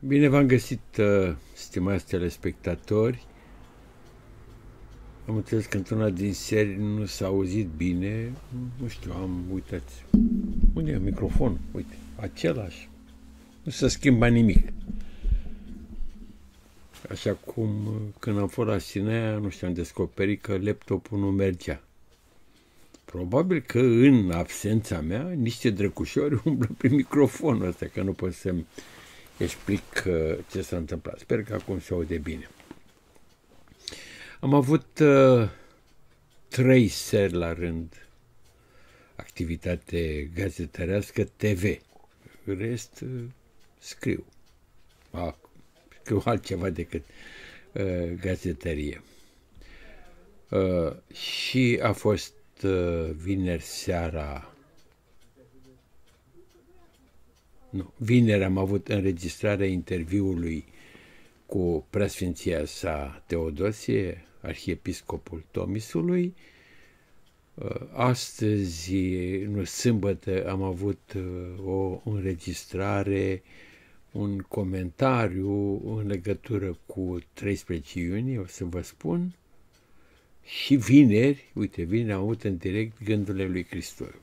Bine v-am găsit, stimați telespectatori. Am înțeles că într-una din serii nu s-a auzit bine. Nu știu, uitați. Unde e microfonul? Uite, același. Nu se schimba nimic. Așa cum când am fost la Sinaia, nu știu, am descoperit că laptopul nu mergea. Probabil că în absența mea, niște drăcușori umblă prin microfonul ăsta, că nu pot să-mi explic ce s-a întâmplat. Sper că acum se aude bine. Am avut 3 seri la rând activitate gazetărească TV. În rest, scriu. Scriu altceva decât gazetărie. Și a fost vineri seara. Nu, vineri am avut înregistrarea interviului cu preasfinția sa Teodosie, arhiepiscopul Tomisului. Astăzi, sâmbătă, am avut o înregistrare, un comentariu în legătură cu 13 iunie, o să vă spun. Și vineri, uite, vineri am avut în direct Gândurile lui Cristoiu.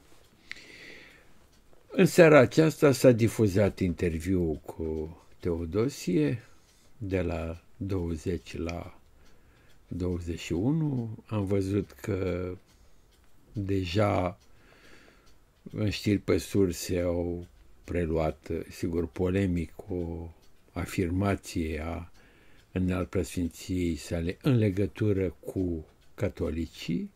În seara aceasta s-a difuzat interviul cu Teodosie de la 20 la 21. Am văzut că deja în știri pe surse au preluat, sigur, polemic o afirmație a Înalt Preasfinției sale în legătură cu catolicii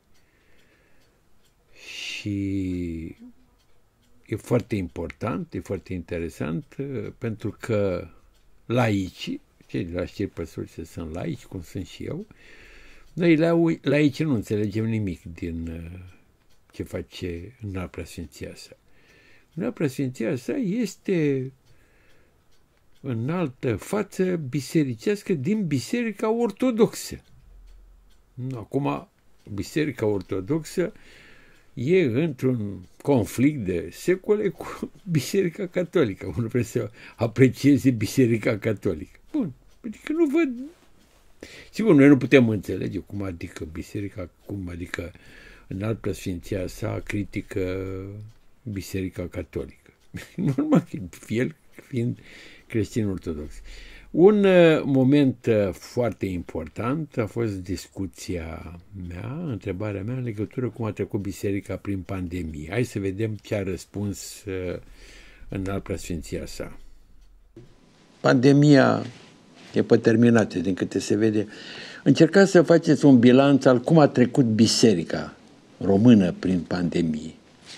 și e foarte important, e foarte interesant, pentru că laicii, cei de la știri pe surse sunt laici, cum sunt și eu, noi laici nu înțelegem nimic din ce face Înalt Preasfinția sa. Înalt Preasfinția sa este în altă față bisericească din Biserica Ortodoxă. Acum, Biserica Ortodoxă e într-un conflict de secole cu Biserica Catolică. Unul vrea să aprecieze Biserica Catolică. Bun, adică nu văd. Sigur, noi nu putem înțelege cum adică Biserica, cum adică Înalt Preasfinția sa critică Biserica Catolică. Normal, el fiind creștin ortodox. Un moment foarte important a fost discuția mea, întrebarea mea în legătură cu cum a trecut biserica prin pandemie. Hai să vedem ce a răspuns Înalt Preasfinția sa. Pandemia e pe terminate, din câte se vede. Încercați să faceți un bilanț al cum a trecut biserica română prin pandemie.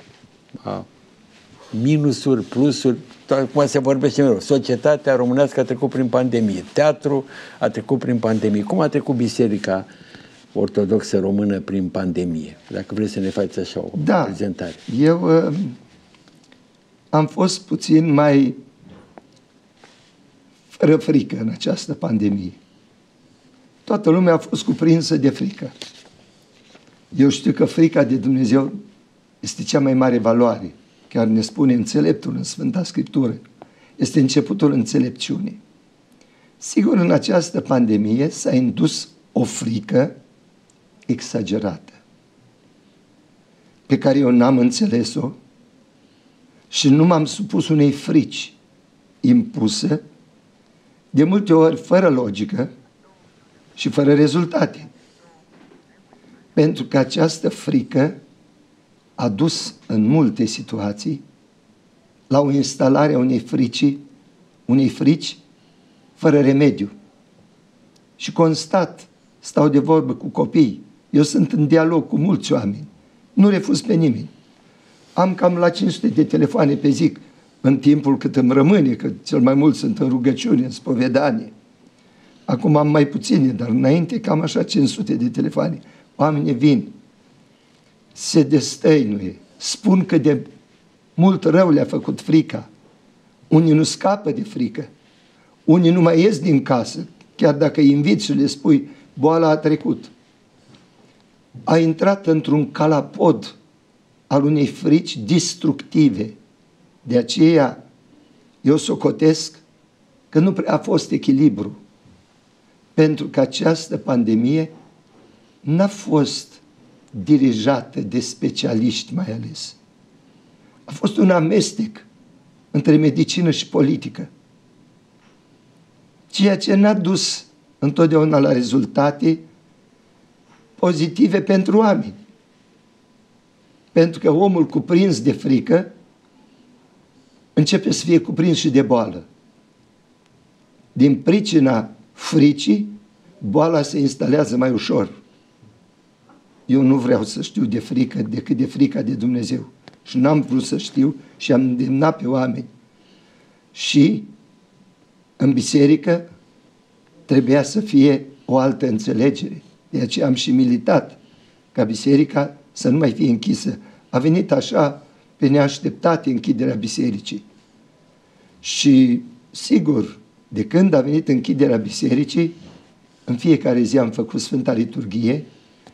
Minusuri, plusuri, cum se vorbește mereu. Societatea românească a trecut prin pandemie. Teatru a trecut prin pandemie. Cum a trecut Biserica Ortodoxă Română prin pandemie? Dacă vreți să ne faceți așa o prezentare. Eu am fost puțin mai fără frică în această pandemie. Toată lumea a fost cuprinsă de frică. Eu știu că frica de Dumnezeu este cea mai mare valoare. Chiar ne spune înțeleptul în Sfânta Scriptură. Este începutul înțelepciunii. Sigur, în această pandemie s-a indus o frică exagerată, pe care eu n-am înțeles-o și nu m-am supus unei frici impuse, de multe ori fără logică și fără rezultate. Pentru că această frică a dus în multe situații la o instalare a unei frici fără remediu. Și constat, stau de vorbă cu copii, eu sunt în dialog cu mulți oameni, nu refuz pe nimeni. Am cam la 500 de telefoane pe zi, în timpul cât îmi rămâne, că cel mai mult sunt în rugăciune, în spovedanie. Acum am mai puține, dar înainte cam așa 500 de telefoane. Oamenii vin, se destăinuie, spun că de mult rău le-a făcut frica. Unii nu scapă de frică, unii nu mai ies din casă, chiar dacă îi inviți și le spui, boala a trecut. A intrat într-un calapod al unei frici destructive. De aceea eu socotesc că nu prea a fost echilibru, pentru că această pandemie n-a fost dirijată de specialiști mai ales. A fost un amestec între medicină și politică, ceea ce n-a dus întotdeauna la rezultate pozitive pentru oameni. Pentru că omul cuprins de frică începe să fie cuprins și de boală. Din pricina fricii, boala se instalează mai ușor. Eu nu vreau să știu de frică decât de frica de Dumnezeu. Și n-am vrut să știu și am îndemnat pe oameni. Și în biserică trebuia să fie o altă înțelegere. De aceea am și militat ca biserica să nu mai fie închisă. A venit așa pe neașteptate închiderea bisericii. Și sigur, de când a venit închiderea bisericii, în fiecare zi am făcut Sfânta Liturghie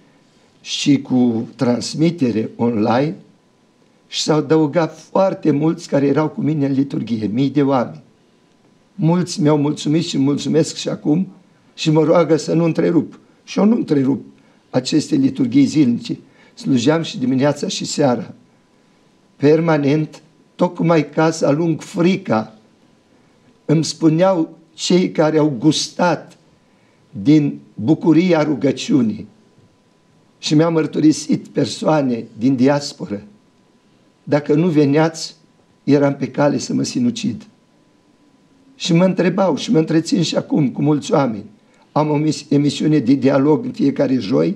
și cu transmitere online și s-au adăugat foarte mulți care erau cu mine în liturghie, mii de oameni. Mulți mi-au mulțumit și mulțumesc și acum și mă roagă să nu întrerup. Și eu nu întrerup aceste liturghii zilnice. Slujeam și dimineața și seara. Permanent, tocmai ca să alung frica. Îmi spuneau cei care au gustat din bucuria rugăciunii și mi-au mărturisit persoane din diasporă. Dacă nu veneați, eram pe cale să mă sinucid. Și mă întrebau și mă întrețin și acum cu mulți oameni. Am o emisiune de dialog în fiecare joi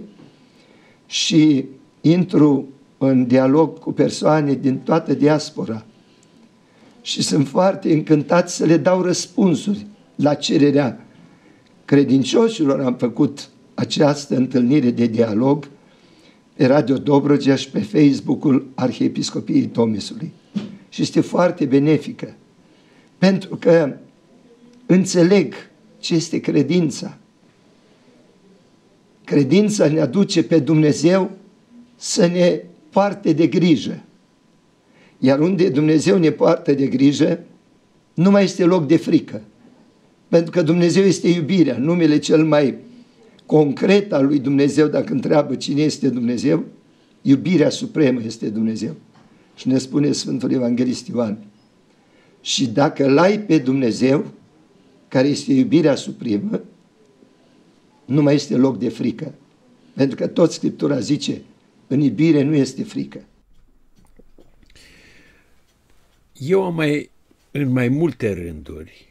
și intru în dialog cu persoane din toată diaspora. Și sunt foarte încântat să le dau răspunsuri la cererea credincioșilor. Am făcut această întâlnire de dialog pe Radio Dobrogea și pe Facebook-ul Arhiepiscopiei Tomisului. Și este foarte benefică, pentru că înțeleg ce este credința. Credința ne aduce pe Dumnezeu să ne poarte de grijă. Iar unde Dumnezeu ne poartă de grijă, nu mai este loc de frică. Pentru că Dumnezeu este iubirea. Numele cel mai concret al lui Dumnezeu, dacă întreabă cine este Dumnezeu, iubirea supremă este Dumnezeu. Și ne spune Sfântul Evanghelist Ioan. Și dacă l-ai pe Dumnezeu, care este iubirea supremă, nu mai este loc de frică. Pentru că tot Scriptura zice, în iubire nu este frică. Eu în mai multe rânduri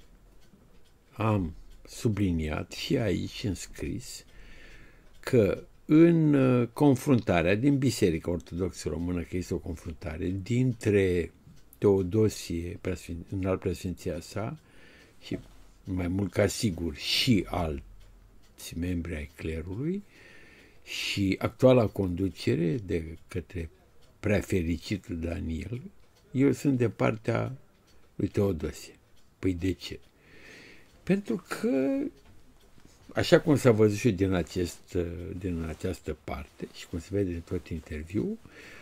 am subliniat și aici în scris că în confruntarea din Biserica Ortodoxă Română, că este o confruntare dintre Teodosie, înalt preasfinția sa, și mai mult ca sigur și alți membri ai clerului, și actuala conducere de către preafericitul Daniel, eu sunt de partea lui Teodosie. Păi de ce? Pentru că, așa cum s-a văzut și din această parte și cum se vede în tot interviul,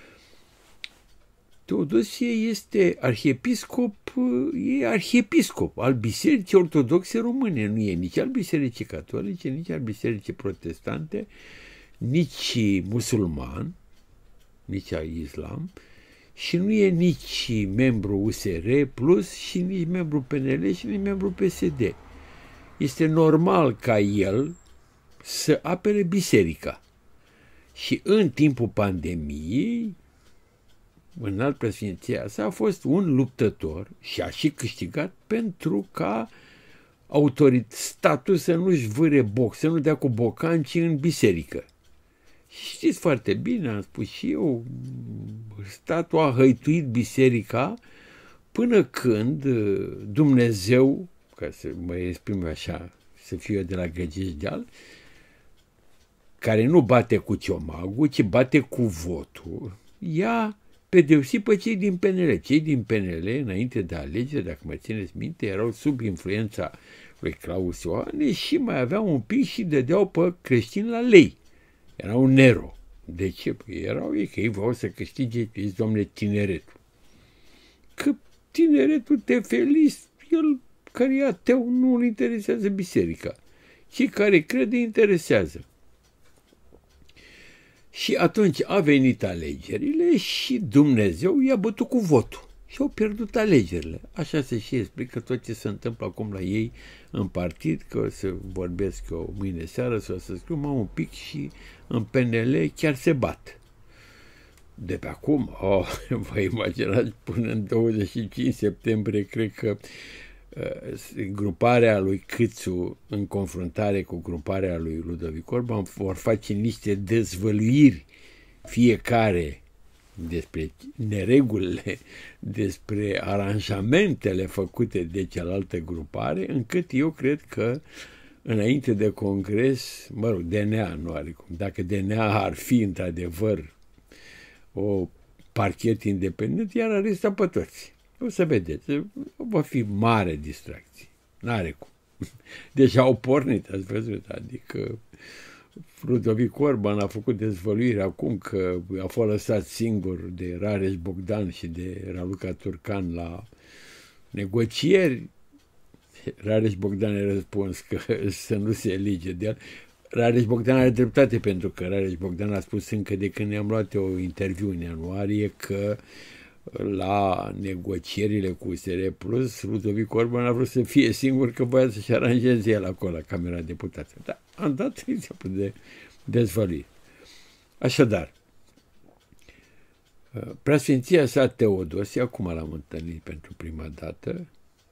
Teodosie este arhiepiscop al Bisericii Ortodoxe Române. Nu e nici al Bisericii Catolice, nici al Bisericii Protestante, nici musulman, nici al Islam, și nu e nici membru USR Plus și nici membru PNL și nici membru PSD. Este normal ca el să apere biserica. Și în timpul pandemiei, înalt preasfinția sa a fost un luptător și a și câștigat pentru ca statul să nu-și vâre boc, să nu dea cu bocancii în biserică. Și știți foarte bine, am spus și eu, statul a hăituit biserica până când Dumnezeu, ca să mă exprim așa, să fiu eu de la Găgești-Deal, care nu bate cu ciomagul, ci bate cu votul, i-a pedepsit pe cei din PNL. Cei din PNL, înainte de alegere, dacă mă țineți minte, erau sub influența lui Claus Ioanes și mai aveau un pic și dădeau pe creștini la lei. Era un Nero. De ce? Păi erau ei, că ei vreau să câștige, domnule, tineretul. Că tineretul tefelist, el care e ateu nu îl interesează biserica. Cei care crede interesează. Și atunci a venit alegerile și Dumnezeu i-a bătut cu votul. Și au pierdut alegerile. Așa se și explică tot ce se întâmplă acum la ei în partid, că o să vorbesc eu mâine seară, să scriu mai un pic și în PNL chiar se bat. De pe acum, vă imaginați, până în 25 septembrie, cred că gruparea lui Câțu în confruntare cu gruparea lui Ludovic Orban vor face niște dezvăluiri fiecare despre neregulile, despre aranjamentele făcute de cealaltă grupare, încât eu cred că înainte de congres, mă rog, DNA nu are cum. Dacă DNA ar fi într-adevăr o parchet independent, iar aresta pe toți. O să vedeți, va fi mare distracție. N-are cum. Deja au pornit, ați văzut, adică Ludovic Orban a făcut dezvăluire acum că a fost lăsat singur de Rareș Bogdan și de Raluca Turcan la negocieri. Rareș Bogdan a răspuns că să nu se elige de el. Rareș Bogdan are dreptate, pentru că Rareș Bogdan a spus încă de când ne-am luat o interviu în ianuarie că la negocierile cu USR Plus, Ludovic Orban a vrut să fie singur, că voia să-și aranjeze el acolo la Camera Deputaților. Dar am dat exemplu de dezvăluire. Așadar, Preasfinția sa Teodosie, acum l-am întâlnit pentru prima dată,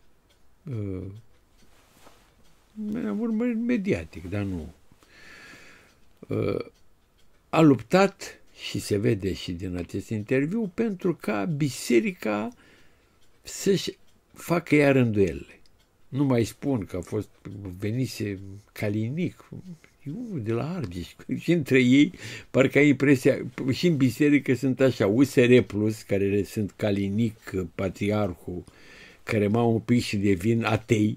am urmărit mediatic, dar nu. A luptat, și se vede și din acest interviu, pentru ca biserica să-și facă ea rânduielile. Nu mai spun că venise Calinic, de la Argeș, și între ei, parcă ai impresia, și în biserică sunt așa, USR Plus, care sunt Calinic, Patriarhul, care m-au un pic și devin atei,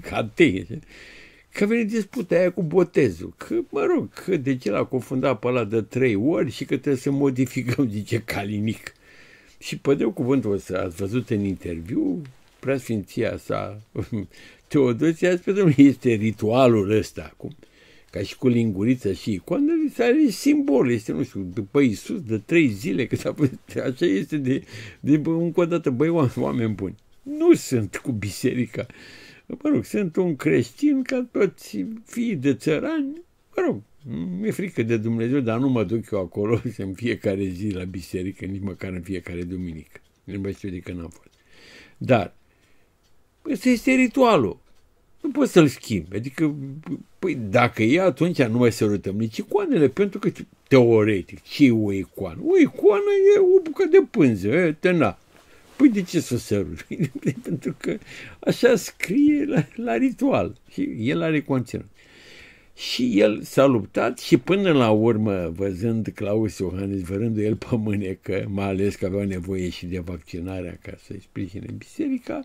că vine disputa aia cu botezul, că, mă rog, că de ce l-a confundat pe ăla de 3 ori și că trebuie să modificăm, zice Calinic. Și pe de cuvântul ăsta, ați văzut în interviu, Preasfinția sa Teodosie a spus, domnule, este ritualul ăsta acum, ca și cu lingurița și icoană, are simbol, este, nu știu, după Iisus, de 3 zile, că s-a fost, așa este de încă o dată, băi, oameni buni, nu sunt cu biserica. Mă rog, sunt un creștin ca toți fiii de țărani, mă rog, mi-e frică de Dumnezeu, dar nu mă duc eu acolo în fiecare zi la biserică, nici măcar în fiecare duminică. Nu mai știu de că n-am fost. Dar, ăsta este ritualul. Nu poți să-l schimbi. Adică, păi, dacă e, atunci nu mai sărutăm nici icoanele, pentru că, teoretic, ce e o icoană? O icoană e o bucată de pânză, tăna. Păi de ce să sărut? Pentru că așa scrie la ritual și el are conținut. Și el s-a luptat și până la urmă, văzând Claus Iohannis, vărându el pe mânecă, mai ales că aveau nevoie și de vaccinarea ca să-i sprijine biserica,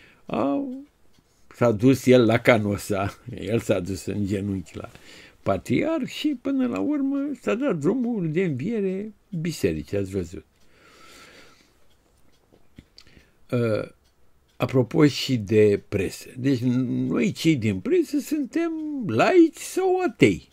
s-a dus el la Canosa, el s-a dus în genunchi la patriarh și până la urmă s-a dat drumul de înviere bisericii, ați văzut. Apropo și de presă. Deci noi cei din presă suntem laici sau atei.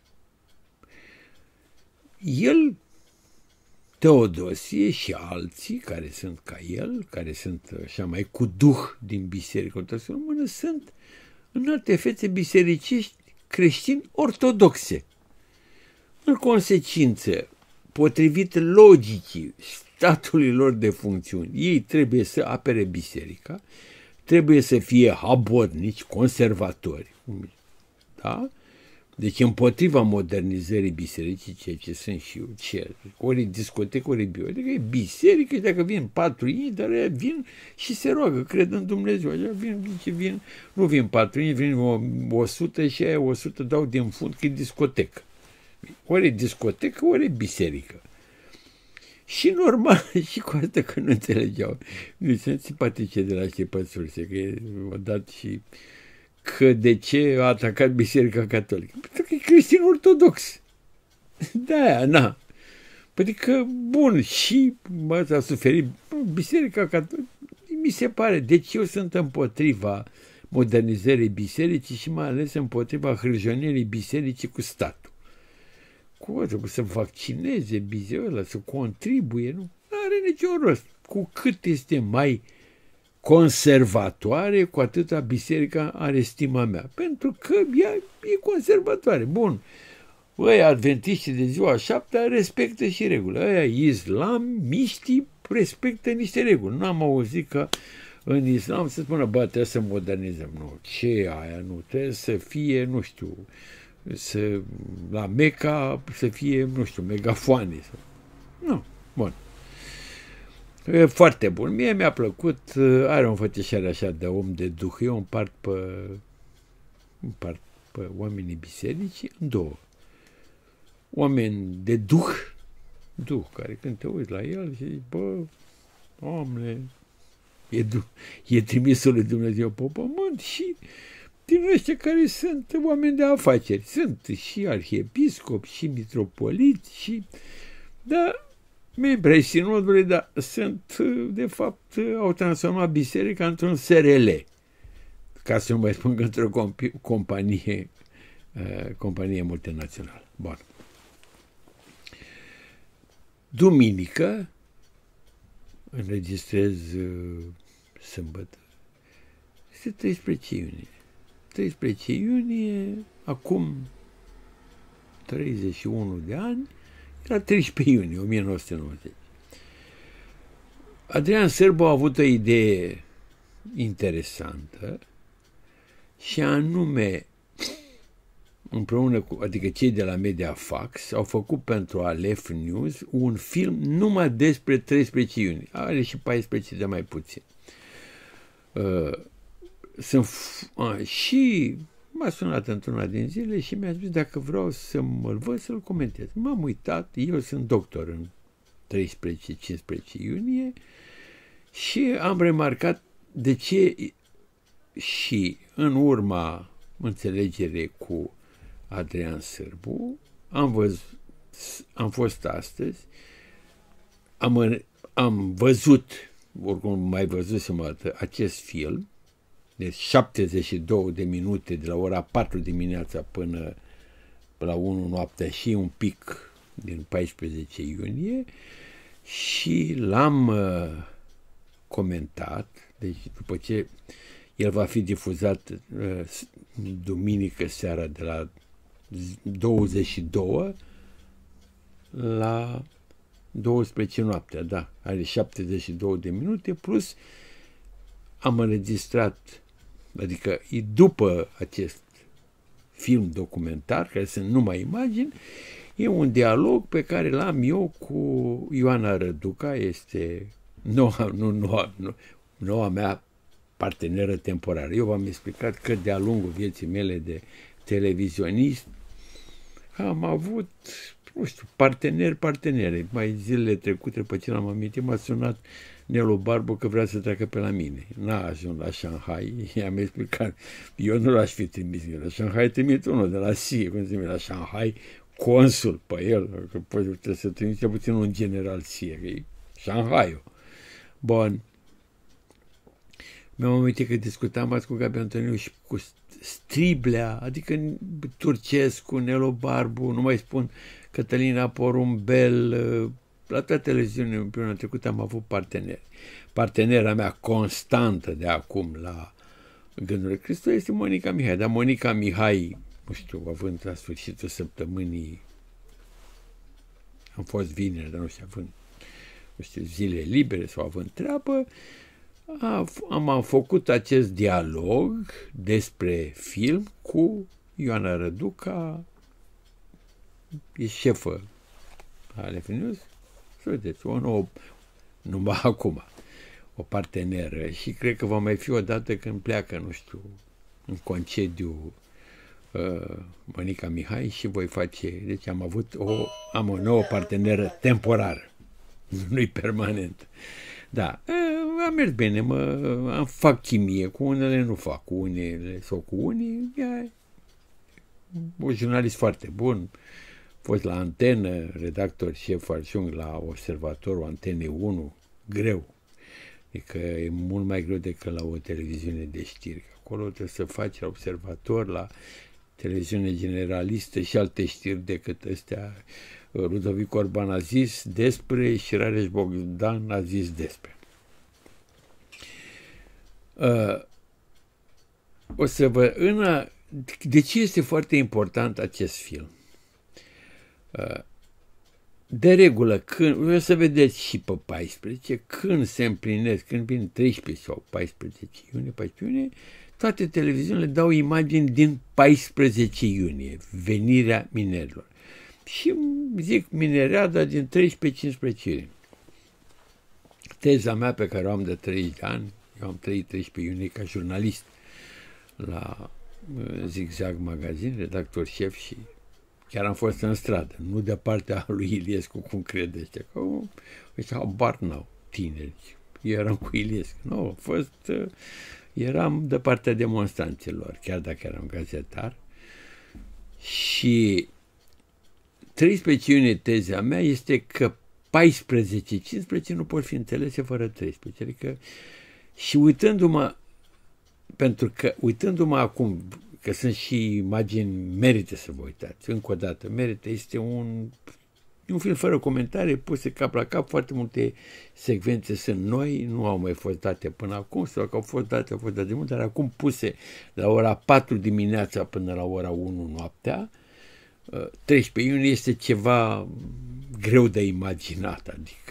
El, Teodosie și alții care sunt ca el, care sunt așa mai cu duh din biserică, sunt în alte fețe bisericești creștini ortodoxe. În consecință, potrivit logicii statului lor de funcțiuni, ei trebuie să apere biserica, trebuie să fie habotnici, conservatori, da? Deci împotriva modernizării bisericii, ceea ce sunt și eu, ori discotecă, ori bio, adică e biserică și dacă vin 4 inși, dar ea vin și se roagă, cred în Dumnezeu, așa vin, nu vin 4 inși, vin 100 și aia 100 dau din fund că e discotecă. Ori e discotecă, ori e biserică. Și normal, și cu asta că nu înțelegeau. Nu sunt simpatice de la Ștepățurse, că au dat și că de ce a atacat Biserica Catolică. Pentru că e creștin ortodox. De-aia, na. Pentru că, bun, și a suferit Biserica Catolică. Mi se pare, deci eu sunt împotriva modernizării bisericii și mai ales împotriva hârjonierii bisericii cu statul. Trebuie să vaccineze bisericul ăla, să contribuie, nu are niciun rost. Cu cât este mai conservatoare, cu atâta biserica are stima mea. Pentru că ea e conservatoare. Bun. Ăia adventiștii de ziua 7 respectă și regulile. Ăia islamiștii respectă niște reguli. N-am auzit că în islam se spună, bă, trebuie să modernizăm. Nu, ce e aia? Nu, trebuie să fie, nu știu, la Meca să fie, nu știu, megafoane. Nu, bun. E foarte bun. Mie mi-a plăcut, are un fățișare așa de om de duh. Eu împart pe oamenii bisericii în două. Oameni de duh, care când te uiți la el și zici, bă, Doamne, e trimisul lui Dumnezeu pe pământ, și din ăștia care sunt oameni de afaceri. Sunt și arhiepiscopi, și mitropoliți, și... Da, membrii sinodului, dar sunt, de fapt, au transformat biserica într-un SRL, ca să nu mai spun că într-o companie multinațională. Bun. Duminică înregistrez sâmbătă. Este 13 iunie. 13 iunie, acum 31 de ani, era 13 iunie 1990. Adrian Sârbu a avut o idee interesantă și anume, împreună cu, adică cei de la Mediafax, au făcut pentru Aleph News un film numai despre 13 iunie. Are și 14 de mai puțin. Și m-a sunat într-una din zile și mi-a zis dacă vreau să mă-l văd, să-l comentez. M-am uitat, eu sunt doctor în 13-15 iunie și am remarcat de ce, și în urma înțelegere cu Adrian Sârbu, am fost astăzi, am văzut, oricum mai văzusem acest film, de 72 de minute, de la ora 4 dimineața până la 1 noaptea și un pic din 14 iunie, și l-am comentat, deci după ce el va fi difuzat duminică seara de la 22 la 12 noaptea, da, are 72 de minute, plus am înregistrat, adică după acest film documentar, care sunt numai imagini, e un dialog pe care l-am eu cu Ioana Răduca, este noua mea parteneră temporară. Eu v-am explicat că de-a lungul vieții mele de televizionist am avut, nu știu, partenere. Mai zilele trecute, pe ce l-am amintit, m-a sunat Nelu Barbu că vrea să treacă pe la mine. N-a ajuns la Shanghai, i-am explicat. Eu nu l-aș fi trimis. La Shanghai trimit unul de la SIE, cum se numește, la Shanghai, consul pe el, că trebuie să trimiți cel puțin un general SIE, că e Shanghai-ul. Bun. Mi-am amintit că discutam azi cu Gabi Antoniu și cu Striblea, adică Turcescu, Nelu Barbu, nu mai spun, Cătălina Porumbel, la toate televiziunile împreună trecut am avut parteneri. Partenera mea constantă de acum la Gândurile Hristos este Monica Mihai, dar Monica Mihai, nu știu, având la sfârșitul săptămânii, am fost vineri, dar nu știu, având, nu știu, zile libere sau având treabă, am făcut acest dialog despre film cu Ioana Răduca, e șefă a Aleph News, să vedeți, o nouă, numai acum, o parteneră, și cred că va mai fi o dată când pleacă, nu știu, în concediu Monica Mihai și voi face, deci am o nouă parteneră temporară, nu-i permanent. Da, a mers bine, fac chimie, cu unele nu fac, cu unele sau cu unii, un jurnalist foarte bun, fost la Antenă, redactor șef adjunct la Observatorul Antenei 1, greu. Adică e mult mai greu decât la o televiziune de știri. Acolo trebuie să faci la observator, la televiziune generalistă și alte știri decât astea. Ludovic Orban a zis despre și Rareș Bogdan a zis despre. O să vă... De ce este foarte important acest film? De regulă, când, o să vedeți și pe 14, când se împlinesc, când vin 13 sau 14 iunie, 14 iunie, toate televiziunile dau imagini din 14 iunie, venirea minerilor. Și zic minereada din 13-15 iunie. Teza mea pe care o am de 30 de ani, eu am trăit 13 iunie ca jurnalist la Zigzag Magazin, redactor șef și chiar am fost în stradă, nu de partea lui Iliescu, cum credeți, că ăștia habar n-au, tineri. Eu eram cu Iliescu. Nu, a fost, eram de partea demonstranților, chiar dacă eram gazetar. Și 13 iunie teza mea este că 14-15 nu pot fi înțelese fără 13. Adică, și uitându-mă acum, că sunt și imagini, merită să vă uitați, încă o dată, merită, este un film fără comentarii, puse cap la cap, foarte multe secvențe sunt noi, nu au mai fost date până acum, sau că au fost date de mult, dar acum puse la ora 4 dimineața până la ora 1 noaptea. 13 iunie este ceva greu de imaginat, adică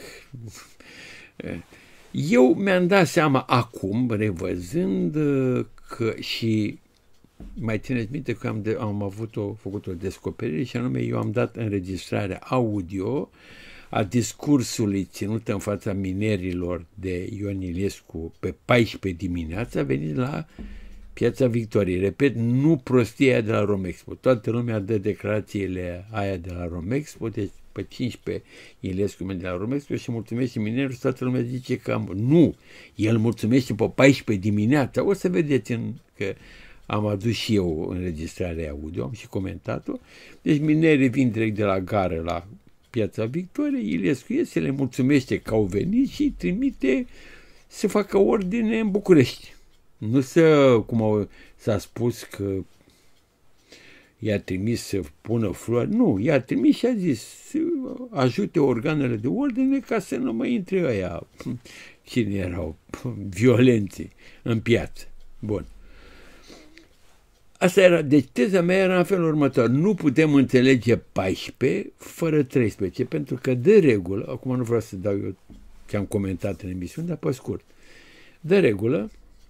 eu mi-am dat seama acum, revăzând, că și mai țineți minte că am făcut o descoperire și anume eu am dat înregistrarea audio a discursului ținut în fața minerilor de Ion Iliescu pe 14 dimineața, venit la Piața Victoriei. Repet, nu prostia de la Romexpo. Toată lumea dă declarațiile aia de la Romexpo, deci pe 15 Iliescu merge de la Romexpo și mulțumește minerilor și toată lumea zice că nu, el mulțumește pe 14 dimineața. O să vedeți că am adus și eu înregistrarea audio, am și comentat-o. Deci minerii vin direct de la gară la Piața Victoriei, Iliescu iese, le mulțumește că au venit și îi trimite să facă ordine în București. Nu cum s-a spus că i-a trimis să pună flori, nu, i-a trimis și a zis să ajute organele de ordine ca să nu mai intre ăia, cine erau, violenții în piață. Bun. Asta era, deci teza mea era în felul următor, nu putem înțelege 14 fără 13, pentru că de regulă, acum nu vreau să dau eu ce am comentat în emisiune, dar pe scurt, de regulă,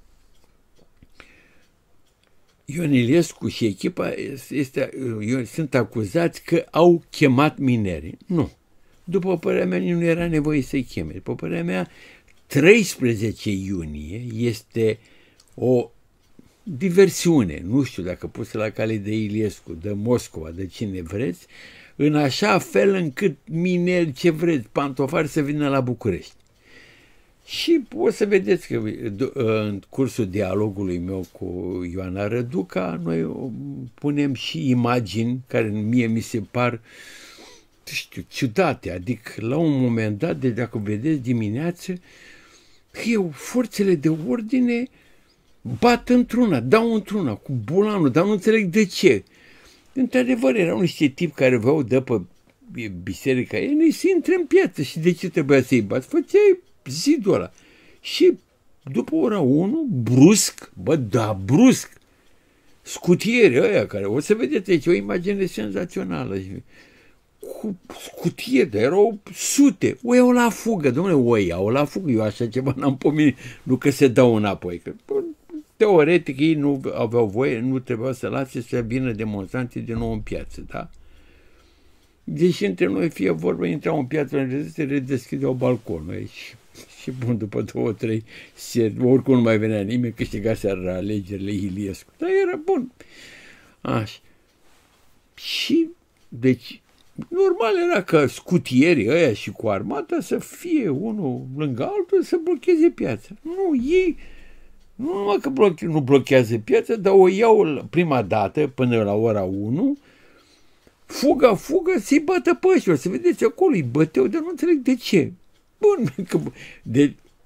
Ion Iliescu și echipa sunt acuzați că au chemat minerii. Nu. După părerea mea, nu era nevoie să-i cheme. După părerea mea, 13 iunie este o diversiune, nu știu dacă pusă la cale de Iliescu, de Moscova, de cine vreți, în așa fel încât mineri, ce vreți, pantofari să vină la București. Și o să vedeți că în cursul dialogului meu cu Ioana Răduca, noi punem și imagini care mie mi se par, ciudate. Adică la un moment dat, deci dacă vedeți dimineață, forțele de ordine bat într-una, dau într-una, cu bulanul, dar nu înțeleg de ce. Într-adevăr, erau niște tipi care vreau de pe biserica ei, să intre în piață și de ce trebuia să-i bați? Făceai zidul ăla. Și după ora 1, brusc, brusc, scutieri ăia care, o să vedeți aici, o imagine senzațională, cu scutieri, dar erau sute, o iau la fugă, domnule, o iau la fugă, eu așa ceva n-am pomenit, nu că se dau înapoi, că teoretic ei nu aveau voie, nu trebuia să lase să vină demonstranții din nou în piață, da? Deși între noi fie vorba, intrau în piață, se redeschideau balconul aici. Și bun, după 2-3 seri, oricum nu mai venea nimeni, câștigase alegerile Iliescu. Dar era bun. Așa. Și, deci, normal era că scutierii ăia și cu armata să fie unul lângă altul să blocheze piața. Nu, ei, nu numai că nu blochează piața, dar o iau prima dată până la ora 1, fugă, să-i bată pe ăștia, să vedeți acolo, îi băteau, dar nu înțeleg de ce. Bun,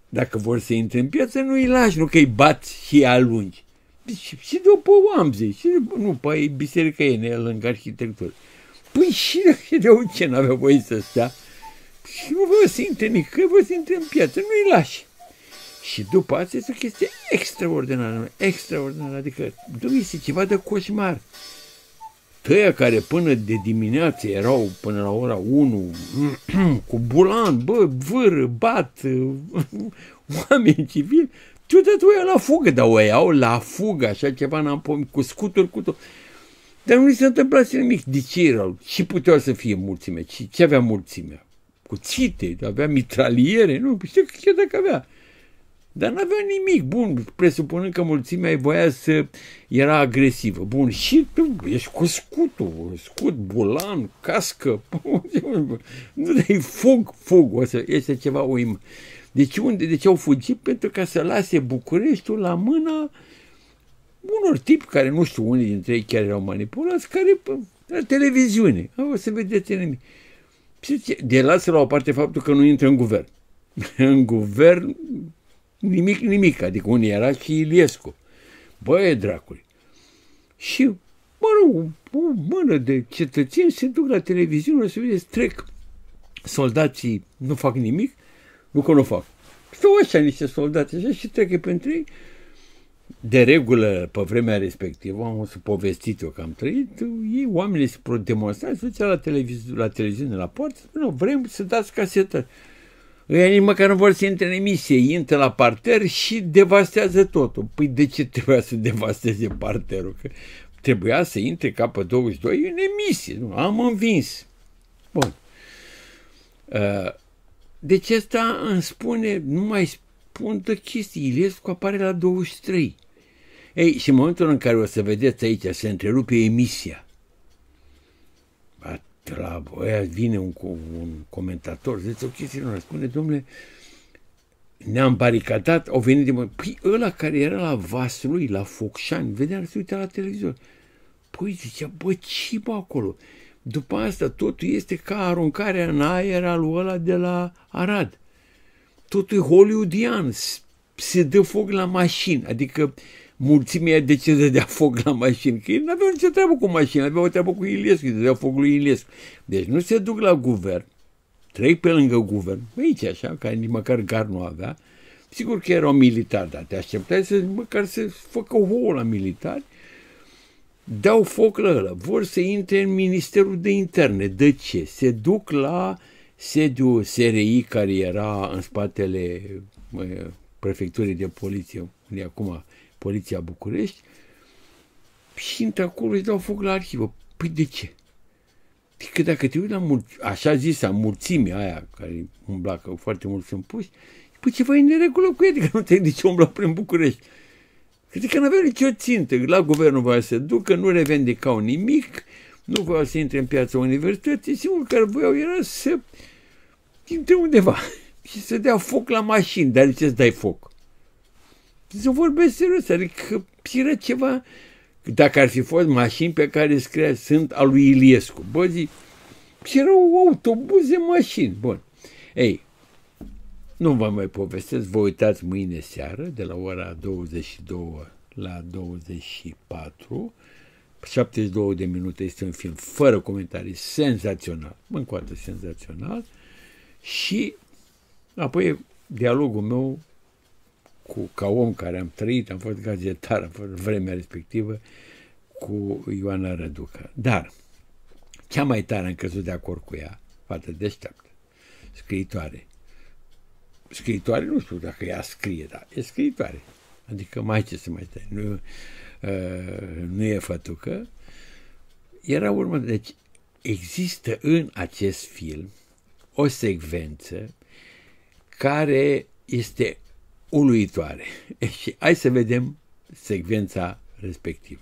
Dacă vor să intre în piață, nu îi lași, nu că îi bați și îi alungi. Și după oamze, și nu, păi biserica e lângă arhitectură. Păi și de ce n-avea voie să stea? Și nu vreau să intre nicăieri, vreau să intre în piață, nu îi lași. Și după asta este o chestie extraordinară, extraordinară, adică este ceva de coșmar. Tăia care până de dimineață erau până la ora 1 cu bulan, vâră, bat, oameni civili, deodată o iau la fugă, dar o iau la fugă, așa ceva n-am pomit, cu scuturi, cu tot. Dar nu li se întâmplase nimic. De ce erau? Și puteau să fie mulțime. Ce avea mulțimea? Cuțite, avea mitraliere, nu? Știu că chiar dacă avea. Dar n-avea nimic. Bun, presupunând că mulțimea voia să era agresivă. Bun, și tu ești cu scutul, scut, bulan, cască, nu dai fug, este ceva uimă. De ce au fugit? Pentru ca să lase Bucureștiul la mâna unor tipi care, nu știu, unii dintre ei chiar erau manipulați, care la televiziune. O să vedeți nimic. De lasă la o parte faptul că nu intră în guvern. În guvern nimic, adică unii era și Iliescu. Băie dracului. Și, mă rog, o mână de cetățeni se duc la televiziune, o să vedeți, trec. Soldații nu fac nimic, nu că nu fac. Stau așa niște soldați așa și trec pentru ei. De regulă, pe vremea respectivă, am să povestit eu că am trăit, ei, oamenii se demonstrează, se ducea la televiziune, la poartă, nu, vrem să dați casetări. Ei nici măcar nu vor să intre în emisie, intră la parter și devastează totul. Păi de ce trebuia să devasteze parterul? Că trebuia să intre K22 în emisie, nu? Am învins. Bun. Deci ăsta îmi spune, nu mai spun de chestii, Iliescu apare la 23. Ei, și în momentul în care o să vedeți aici, se întrerupe emisia, la aia vine un comentator, zice o chestie, nu spune, domnule, ne-am baricadat, au venit de mână. Păi ăla care era la Vaslui, la Focșani, vedea, se uita la televizor. Păi zicea, bă, ce bă acolo? După asta totul este ca aruncarea în aer al ăla de la Arad. Totul e hollywoodian, se dă foc la mașini, adică mulțimea de ce dădea foc la mașini, că ei nu aveau nicio treabă cu mașini, aveau o treabă cu Iliescu, dădea foc lui Iliescu. Deci nu se duc la guvern, trec pe lângă guvern, aici așa, care nici măcar gar nu avea, sigur că erau militari, dar te așteptai să măcar să facă o la militari, dau foc la ăla, vor să intre în Ministerul de Interne. De ce? Se duc la sediul SRI care era în spatele prefecturii de poliție, unde acum Poliția București, și intră acolo și dau foc la arhivă. Păi de ce? Că dacă te uiți la așa zisa mulțimea aia care umbla, că foarte mulți sunt puși, păi ceva e în neregulă cu ei, că nu te-ai de ce umbla prin București. Că nu aveau nicio țintă, la guvernul voia să ducă, nu revendicau nimic, nu voiau să intre în piața universității, singurul care voiau era să intre undeva și să dea foc la mașini. Dar de ce să dai foc? Să vorbesc serios, adică era ceva, dacă ar fi fost mașini pe care scria sunt al lui Iliescu, bă, zic, erau autobuze, mașini, bun. Ei, nu vă mai povestesc, vă uitați mâine seară, de la ora 22 la 24, 72 de minute, este un film fără comentarii, senzațional, încoată senzațional, și apoi dialogul meu ca om care am trăit, am fost gazetar, am fost vremea respectivă, cu Ioana Răducă. Dar cea mai tare am căzut de acord cu ea, fată deșteaptă, scriitoare. Scriitoare, nu știu dacă ea scrie, dar e scriitoare. Adică mai ce să mai stai, nu e fătucă. Era urmă, deci există în acest film o secvență care este uluitoare. Și hai să vedem secvența respectivă.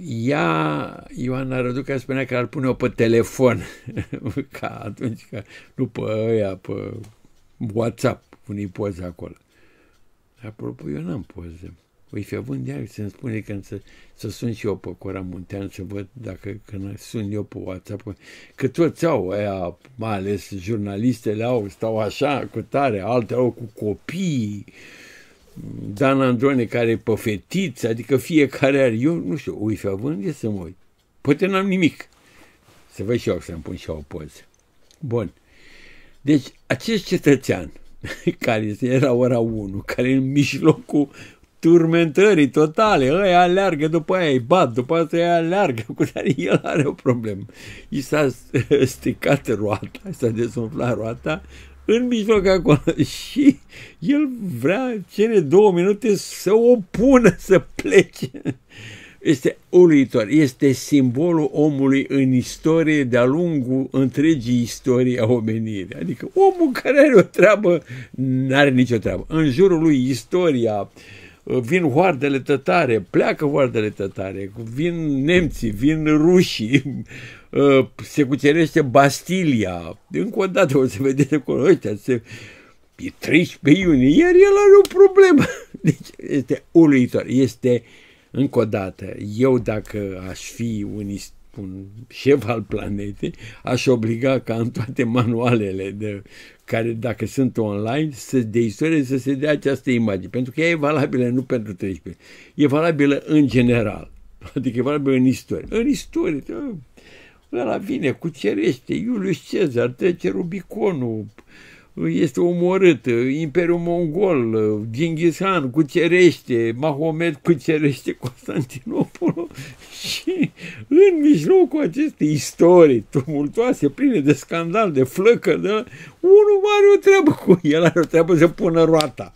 Ioana Răduca spunea că ar pune-o pe telefon, ca atunci, că nu pe ăia, pe WhatsApp, pune poze acolo. Apropo, eu n-am poze. Voi fi având de să-mi spune că să sun și eu pe Cora Muntean să văd dacă când sun eu pe WhatsApp, că toți au aia, mai ales jurnalistele stau așa cu tare, alte au cu copii, Dan Androne care e pe fetiță, adică fiecare are, eu nu știu, voi fi având de să mă uit. Poate n-am nimic. Să văd și eu să-mi pun și eu o poză. Bun. Deci, acest cetățean care era ora 1, care în mijlocul turmentării totale, ăia aleargă, după aia îi bat, după asta ăia aleargă, cu care el are o problemă. I s-a stricat roata, s-a desumflat roata, în mijloc acolo și el cere 2 minute să o pună, să plece. Este uluitor, este simbolul omului în istorie de-a lungul întregii istorii a omenirii. Adică omul care are o treabă, n-are nicio treabă. În jurul lui istoria, vin hoardele tătare, pleacă hoardele tătare, vin nemții, vin rușii, se cucerește Bastilia. Încă o dată o să vedeți acolo ăștia, e 13 iunie, iar el are o problemă. Deci este uluitor, este, încă o dată, eu dacă aș fi un șef al planetei, aș obliga ca în toate manualele care, dacă sunt online, de istorie, să se dea această imagine. Pentru că ea e valabilă nu pentru 13. E valabilă în general. Adică e valabilă în istorie. În istorie, ăla vine, cucerește, Iulius Cezar, trece Rubiconul, este omorât, Imperiul Mongol, Genghis Khan cucerește, Mahomet cucerește Constantinopolul și în mijlocul acestei istorii tumultoase, pline de scandal, de flăcări, unul are o treabă cu el, are o treabă să pună roata.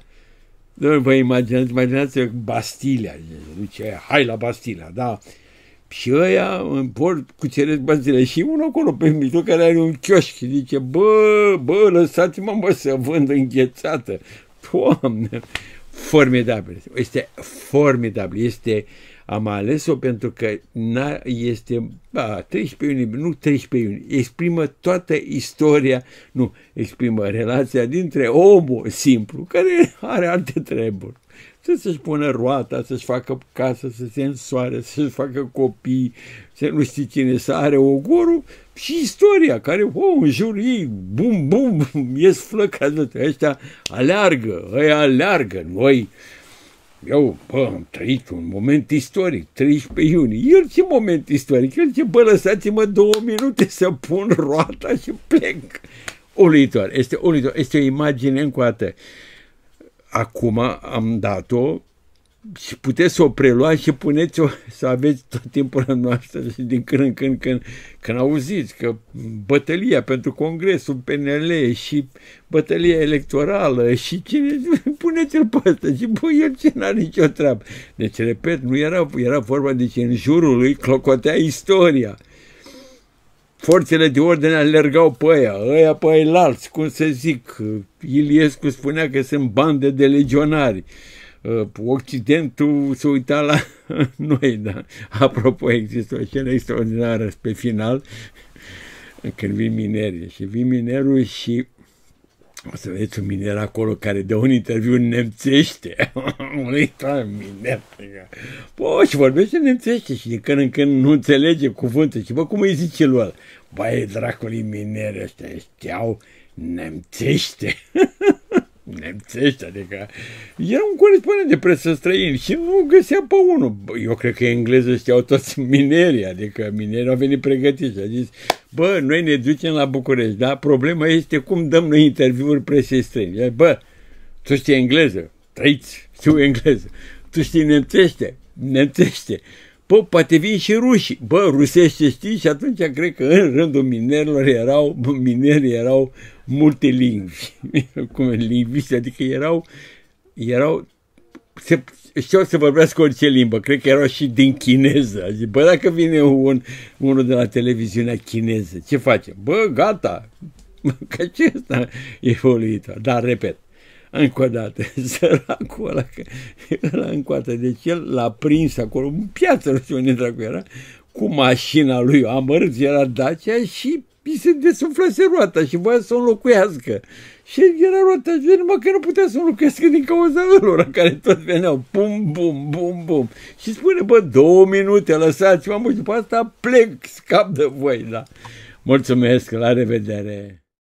Vă imaginați Bastilia, zice, hai la Bastilia, da. Și ăia în port cuceresc Bastilia și unul acolo pe mijloc care are un chioșc și zice, bă, lăsați-mă, mă, să vând înghețată. Doamne, formidabil. Este formidabil. Am ales-o pentru că este 13 iunie, nu 13 iunie, exprimă toată istoria, nu, exprimă relația dintre omul simplu, care are alte treburi. Să-și pună roata, să-și facă casă, să se însoare, să-și facă copii, să nu știi cine, să are ogorul și istoria care, în jurul ei, bum, ies flăcați, ăștia aleargă, noi, eu, am trăit un moment istoric, 13 iunie, el ce moment istoric, el ce, lăsați-mă 2 minute să pun roata și plec. Uluitor, este o imagine încă o dată. Acum am dat-o și puteți să o preluați și puneți-o să aveți tot timpul la noastră și din când în când auziți că bătălia pentru Congresul PNL și bătălia electorală și cine, puneți-l pe ăsta și el ce n-are nicio treabă. Deci, repet, nu era vorba de ce în jurul lui clocotea istoria. Forțele de ordine alergau pe ăia pe ailalți, cum să zic, Iliescu spunea că sunt bande de legionari. Occidentul se uita la noi, da. Apropo, există o scenă extraordinară pe final, când vin minerii. Și vin minerul și o să vedeți un miner acolo care dă un interviu în nemțește. Miner. Și vorbește în nemțește și din când în când nu înțelege cuvântul. Și cum îi zice lui ăla? Băi, dracului, mineri ăștia știau nemțește. Nemțește, adică era un corespondent de presă străin și nu găsea pe unul. Eu cred că engleză știau toți minerii, adică minerii au venit pregătiți și a zis, noi ne ducem la București, da? Problema este cum dăm noi interviuri presei străine. Tu știi engleză? Trăiți, știu engleză. Tu știi nemțește? Nemțește. Poate vin și rușii. Rusește știi? Și atunci cred că în rândul minerii erau multilingvi. Cum lingviști, adică știau să vorbească orice limbă. Cred că erau și din chineză. Zic, dacă vine unul de la televiziunea chineză, ce face? Gata. Că ce ăsta e uluitor. Dar, repet, Încă o dată, săracul ăla, ăla încoată, deci el l-a prins acolo, în piață, nu știu unde dracu era, cu mașina lui, amărât, era Dacia și îi se desuflase roata și voia să o înlocuiască. Și era roata și numai că nu putea să o înlocuiască din cauza lor care toți veneau, bum, bum, bum, bum. Și spune, bă, 2 minute, lăsați-mă, și după asta plec, scap de voi, da. Mulțumesc, la revedere!